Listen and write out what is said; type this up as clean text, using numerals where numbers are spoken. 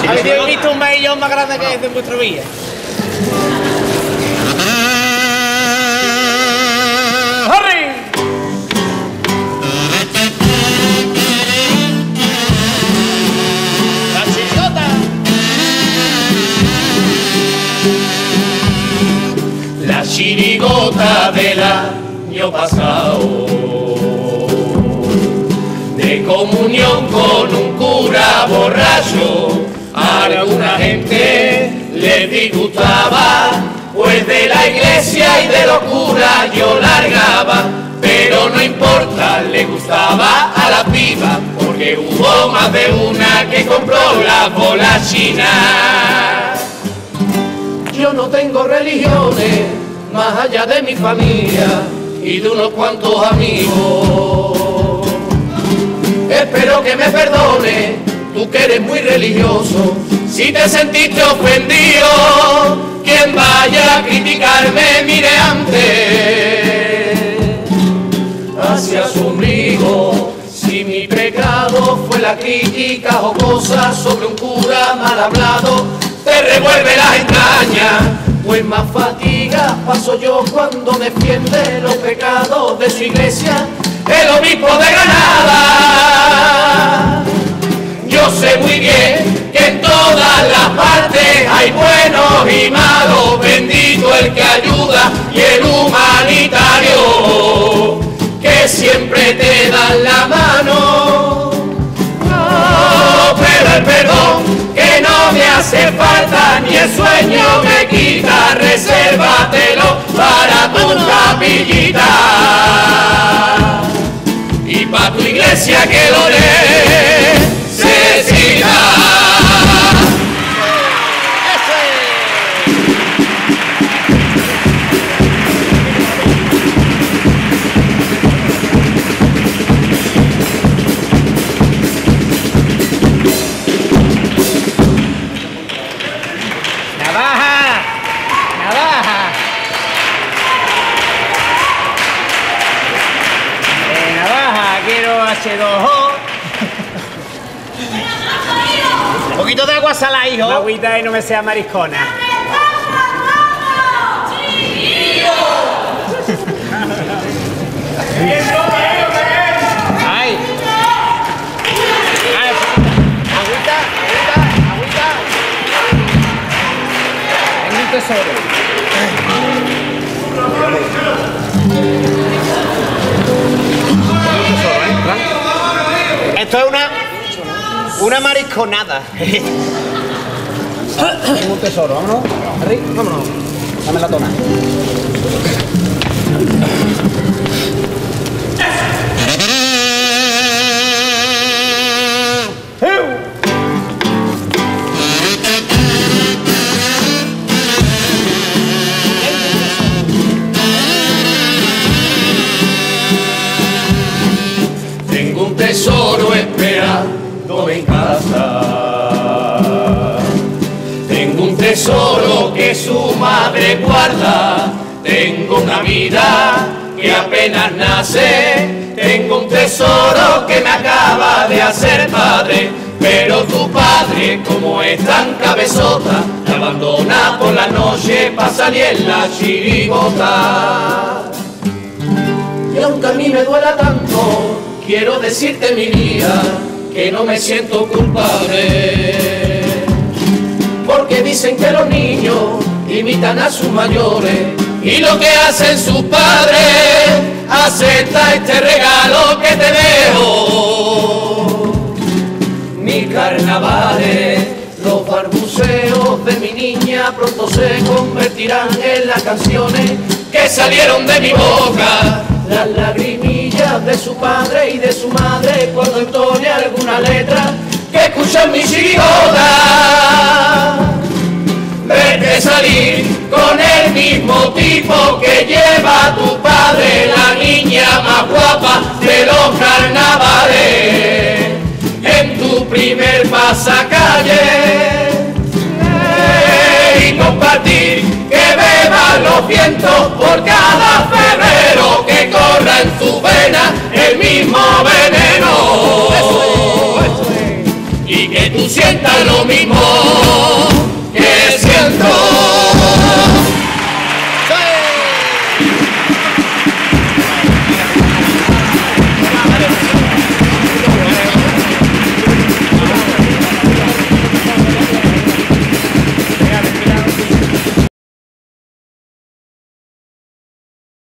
¿Habéis visto un maillón más grande que este en vuestra vida? La chirigota del año pasado, de comunión con un cura borracho, a alguna gente les disgustaba, pues de la iglesia y de locura yo largaba, pero no importa, le gustaba a la piba, porque hubo más de una que compró las bolas chinas. Yo no tengo religiones, más allá de mi familia y de unos cuantos amigos. Espero que me perdone, tú que eres muy religioso, si te sentiste ofendido, quien vaya a criticarme mire antes hacia su ombligo. Si mi pecado fue la crítica o cosas sobre un cura mal hablado, te revuelve las entrañas, pues más fatiga paso yo cuando defiende los pecados de su iglesia el obispo de Granada. Yo sé muy bien que en todas las partes hay buenos y malos, bendito el que ayuda y el humanitario que siempre te dan la mano. Oh, pero el perdón que no me hace falta ni el sueño me quita, resérvatelo para tu capillita y para tu iglesia que lo necesita. H2O. Un poquito de agua salada, hijo. Una agüita y no me sea mariscona. Ay. Agüita. Es un tesoro. Esto es una marisconada. Es un tesoro, vámonos. Henry, vámonos. Dame la tona. Tengo un tesoro esperándome en casa. Tengo un tesoro que su madre guarda. Tengo una vida que apenas nace. Tengo un tesoro que me acaba de hacer padre. Pero tu padre, como es tan cabezota, te abandona por la noche para salir en la chirigota. Y aunque a mí me duela tanto, quiero decirte mi vida que no me siento culpable, porque dicen que los niños imitan a sus mayores y lo que hacen sus padres, acepta este regalo que te dejo. Mis carnavales, los barbuceos de mi niña pronto se convertirán en las canciones que salieron de mi boca. Las lagrimillas de su padre y de su madre cuando entone alguna letra que escuchan mi chirigota. Vete salir con el mismo tipo que lleva tu padre, la niña más guapa de los carnavales, en tu primer pasacalle. Y compartir que beban los vientos por cada fe.